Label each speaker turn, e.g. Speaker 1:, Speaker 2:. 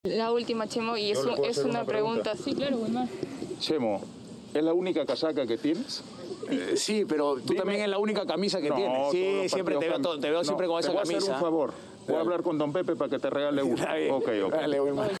Speaker 1: La última, Chemo, y es una pregunta. Sí, claro, Wilmar.
Speaker 2: Chemo, ¿es la única casaca que tienes?
Speaker 3: Sí, pero tú también es la única camisa que tienes. Sí, siempre te veo siempre con esa camisa.
Speaker 2: Te voy a hacer un favor. Voy a hablar con don Pepe para que te regale una.
Speaker 3: Está bien.
Speaker 2: Ok.
Speaker 3: Dale, Wilmar.